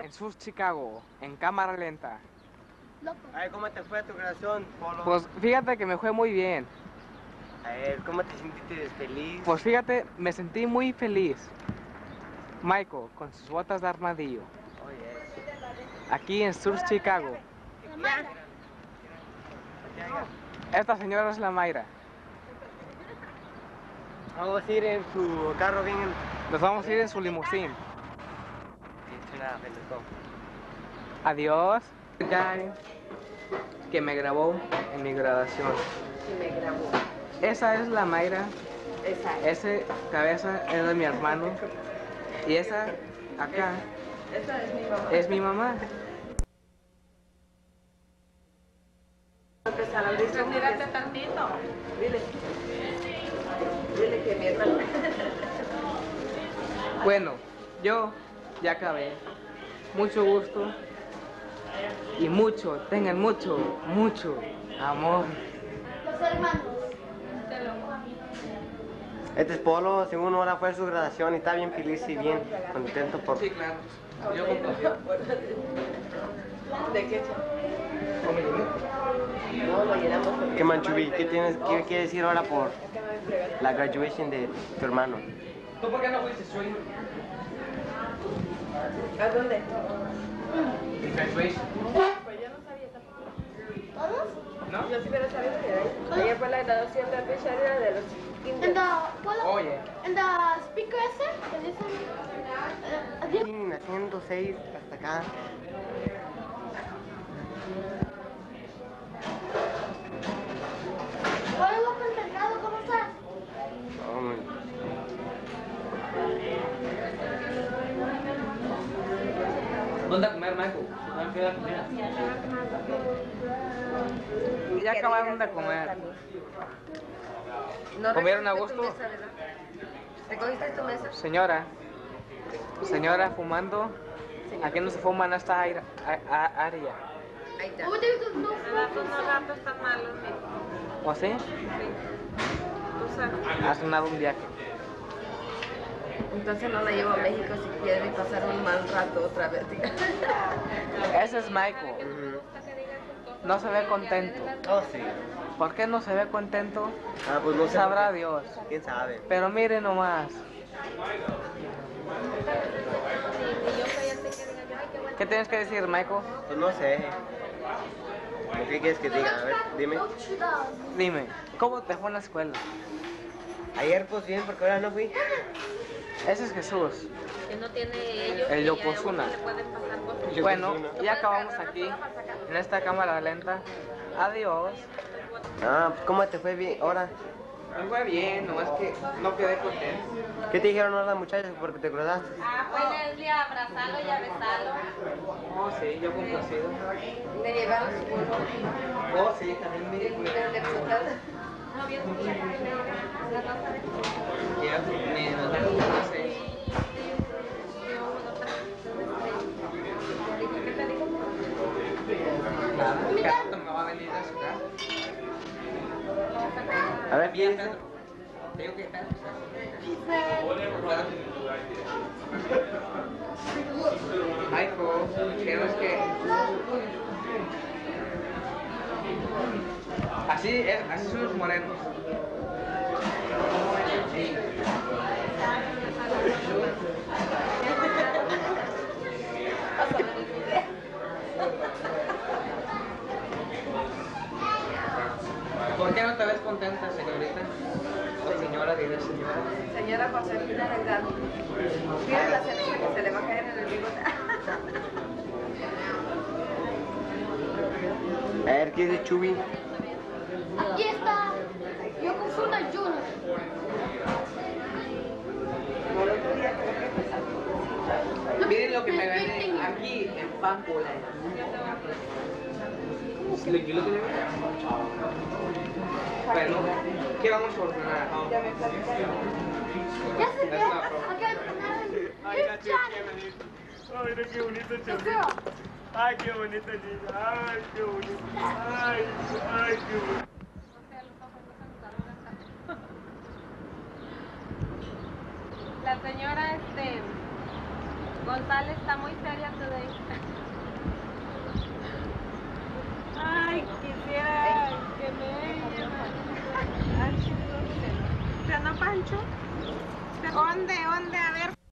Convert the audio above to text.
en Sur Chicago, en cámara lenta. Ay, ¿cómo te fue tu graduación, Polo? Pues fíjate que me fue muy bien. A ver, ¿cómo te sentiste feliz? Pues fíjate, me sentí muy feliz. Michael, con sus botas de armadillo. Oye, Aquí en Sur Chicago. Esta señora es la Mayra. vamos a ir en su carro bien. Nos vamos a ir en su limusín. Sí, nada, pendejo. Adiós. Guy que me grabó en mi graduación. Que me grabó. Esa es la Mayra. Esa es. Ese cabeza es de mi hermano. Y esa acá Esa es mi mamá. es mi mamá. Empezar la audición. Retírate tantito. Dile. Dile que mi hermana. Bueno, yo ya acabé. Mucho gusto. Y mucho, tengan mucho, mucho amor. Los hermanos. Este es Polo, según ahora fue su graduación y está bien feliz y bien contento por... Sí, claro. Yo complacido. ¿De qué? Con mi dinero. No, lo llenamos. ¿Qué Manchubi? ¿Qué quieres decir ahora por la graduation de tu hermano? ¿Tú por qué no fuiste, Sui? ¿A dónde? Graduation. Pues yo no sabía tampoco. ¿Todos? ¿No? Yo sí hubiera sabido que ahí. Ayer fue la graduación de Richard de los En kinder. Oye. en the speaker ese, que dicen, Sí, haciendo 6 hasta acá. hola, López Mercado, ¿cómo estás? Oh, man. ¿Dónde a comer, Michael? ¿Dónde a comer? Ya acabaron de comer. No ¿Comieron a recogiste tu gusto? mesa, ¿verdad? ¿Recogiste tu mesa? Señora fumando. Aquí no se fuma en esta área. Ahí está. Oh, there's no Unos ratos están malos, mijo. ¿O así? Sí. Tú sabes. Ha sonado un viaje. Entonces no la llevo a México si quiere pasar un mal rato otra vez. Ese es Michael. Ujú. No se ve contento. Oh, sí. ¿Por qué no se ve contento? Ah, pues no sé. Sabrá por qué. Dios. ¿Quién sabe? Pero mire nomás. ¿Qué tienes que decir, Michael? Pues no sé. ¿Qué quieres que diga? A ver, dime. Dime, ¿cómo te fue en la escuela? Ayer pues bien, porque ahora no fui. Ese es Jesús. Que no tiene ellos. El y a uno Yokozuna. le pueden pasar cosas. Bueno, ya acabamos aquí, en esta cámara lenta. Adiós. Ah, pues ¿cómo te fue bien ahora? Me fue bien, nomás que no quedé contento. ¿Qué te dijeron ahora las muchachas porque te acordaste? Ah, fue Leslie a abrazarlo y a besarlo. Oh, sí, yo complacido. Le llevaron su pulpo. Oh, sí, también me dijo. No, bien, Ya, me nos dan un sé. Nada, el gato me va a venir a su casa. A ver, Bien, piensa. Pedro. Tengo que estar. Michael, ¿qué es que? Así son los morenos. Sí. ¿Por qué no te ves contenta, señorita? O señora, diré señora. Señora Joselita Delgado. Mira la ceniza que se le va a caer en el bigote. A ver, ¿qué dice Chubi? Aquí está Yokozuna Junior. Miren lo que me gané aquí en Pámpula. Bueno, ¿qué vamos a ordenar? Ya se ve. That's not Acá Ay, la chica que me dijo. Ay, mira qué bonito chavito. Ay, qué bonita niña. Ay, qué bonito. Ay, ay, qué bonito. La señora González está muy seria today. Pancho. ¿Dónde? A ver.